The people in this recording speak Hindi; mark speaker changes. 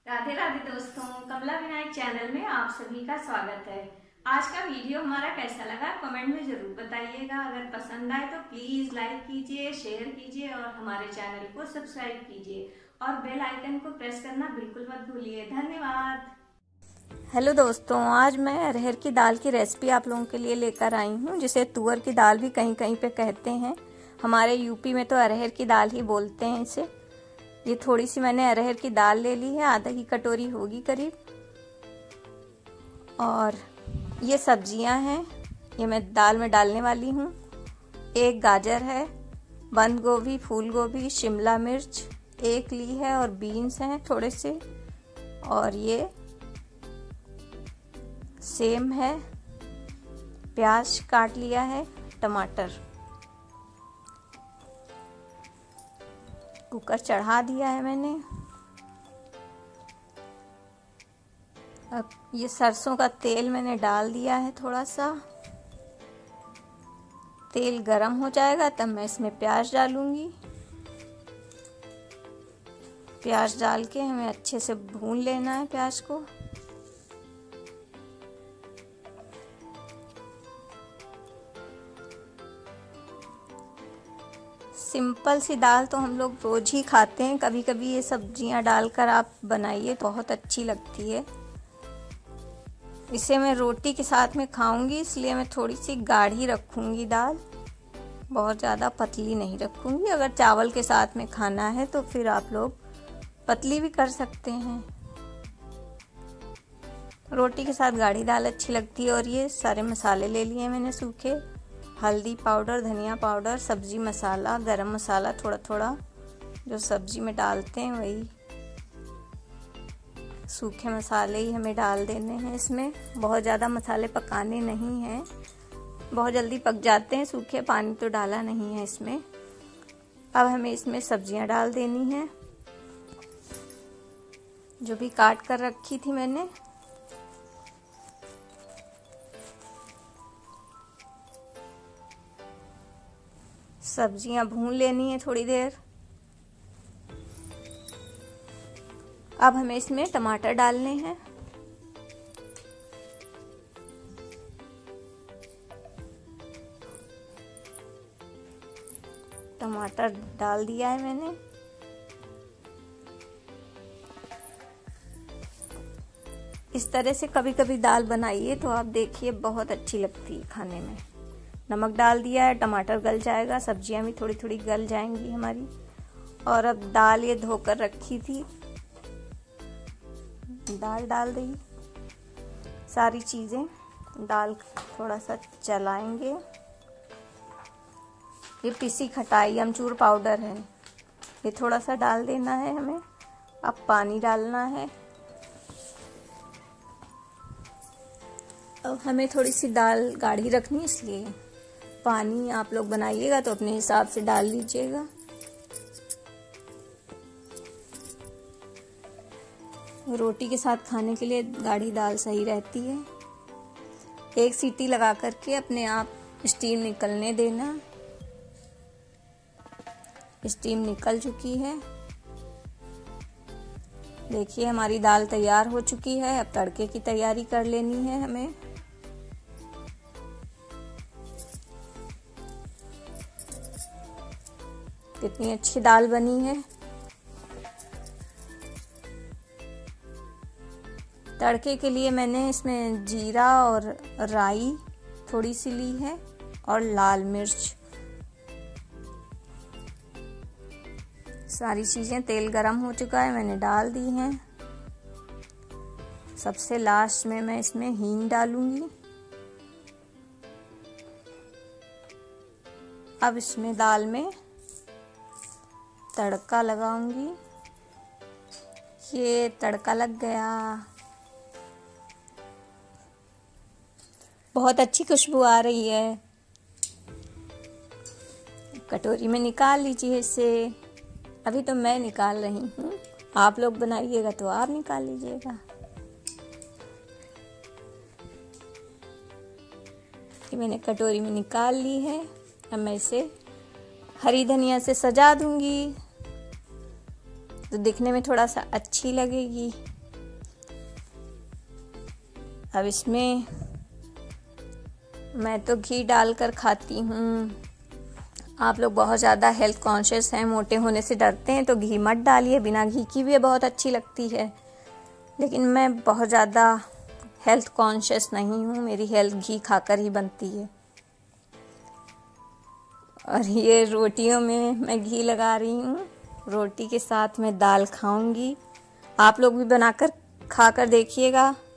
Speaker 1: राधे राधे दोस्तों, कमला विनायक चैनल में आप सभी का स्वागत है। आज का वीडियो हमारा कैसा लगा कमेंट में जरूर बताइएगा। अगर पसंद आए तो प्लीज लाइक कीजिए, शेयर कीजिए और हमारे चैनल को सब्सक्राइब कीजिए और बेल आइकन को प्रेस करना बिल्कुल मत भूलिए। धन्यवाद।
Speaker 2: हेलो दोस्तों, आज मैं अरहर की दाल की रेसिपी आप लोगों के लिए लेकर आई हूँ, जिसे तुअर की दाल भी कहीं कहीं पे कहते हैं। हमारे यूपी में तो अरहर की दाल ही बोलते हैं इसे। ये थोड़ी सी मैंने अरहर की दाल ले ली है, आधा की कटोरी होगी करीब। और ये सब्जियां हैं, ये मैं दाल में डालने वाली हूँ। एक गाजर है, बंद गोभी, फूल गोभी, शिमला मिर्च एक ली है और बीन्स हैं थोड़े से, और ये सेम है, प्याज काट लिया है, टमाटर। कुकर चढ़ा दिया है मैंने। अब ये सरसों का तेल मैंने डाल दिया है थोड़ा सा। तेल गरम हो जाएगा तब मैं इसमें प्याज डालूंगी। प्याज डाल के हमें अच्छे से भून लेना है प्याज को। सिंपल सी दाल तो हम लोग रोज ही खाते हैं, कभी कभी ये सब्जियां डालकर आप बनाइए, बहुत अच्छी लगती है। इसे मैं रोटी के साथ में खाऊंगी, इसलिए मैं थोड़ी सी गाढ़ी रखूंगी दाल, बहुत ज़्यादा पतली नहीं रखूंगी। अगर चावल के साथ में खाना है तो फिर आप लोग पतली भी कर सकते हैं। रोटी के साथ गाढ़ी दाल अच्छी लगती है। और ये सारे मसाले ले लिए मैंने सूखे, हल्दी पाउडर, धनिया पाउडर, सब्जी मसाला, गरम मसाला, थोड़ा थोड़ा जो सब्जी में डालते हैं वही सूखे मसाले ही हमें डाल देने हैं इसमें। बहुत ज़्यादा मसाले पकाने नहीं हैं, बहुत जल्दी पक जाते हैं सूखे, पानी तो डाला नहीं है इसमें। अब हमें इसमें सब्जियां डाल देनी है जो भी काट कर रखी थी मैंने। सब्जियां भून लेनी है थोड़ी देर। अब हमें इसमें टमाटर डालने हैं। टमाटर डाल दिया है मैंने। इस तरह से कभी कभी दाल बनाइए तो आप देखिए बहुत अच्छी लगती है खाने में। नमक डाल दिया है, टमाटर गल जाएगा, सब्जियां भी थोड़ी थोड़ी गल जाएंगी हमारी। और अब दाल ये धोकर रखी थी, दाल डाल दी। सारी चीजें दाल थोड़ा सा चलाएंगे। ये पिसी खटाई अमचूर पाउडर है, ये थोड़ा सा डाल देना है हमें। अब पानी डालना है। अब हमें थोड़ी सी दाल गाढ़ी रखनी है, इसलिए पानी आप लोग बनाइएगा तो अपने हिसाब से डाल लीजिएगा। रोटी के साथ खाने के लिए गाढ़ी दाल सही रहती है। एक सीटी लगा करके अपने आप स्टीम निकलने देना। स्टीम निकल चुकी है, देखिए हमारी दाल तैयार हो चुकी है। अब तड़के की तैयारी कर लेनी है हमें। कितनी अच्छी दाल बनी है। तड़के के लिए मैंने इसमें जीरा और राई थोड़ी सी ली है और लाल मिर्च। सारी चीजें, तेल गरम हो चुका है, मैंने डाल दी हैं। सबसे लास्ट में मैं इसमें हींग डालूंगी। अब इसमें दाल में तड़का लगाऊंगी। ये तड़का लग गया, बहुत अच्छी खुशबू आ रही है। कटोरी में निकाल लीजिए इसे। अभी तो मैं निकाल रही हूँ, आप लोग बनाइएगा तो आप निकाल लीजिएगा। ये मैंने कटोरी में निकाल ली है। अब मैं इसे हरी धनिया से सजा दूंगी। तो दिखने में थोड़ा सा अच्छी लगेगी। अब इसमें मैं तो घी डालकर खाती हूँ। आप लोग बहुत ज़्यादा हेल्थ कॉन्शियस हैं, मोटे होने से डरते हैं, तो घी मत डालिए। बिना घी की भी बहुत अच्छी लगती है, लेकिन मैं बहुत ज़्यादा हेल्थ कॉन्शियस नहीं हूँ। मेरी हेल्थ घी खाकर ही बनती है। और ये रोटियों में मैं घी लगा रही हूँ। रोटी के साथ मैं दाल खाऊंगी। आप लोग भी बनाकर खाकर देखिएगा।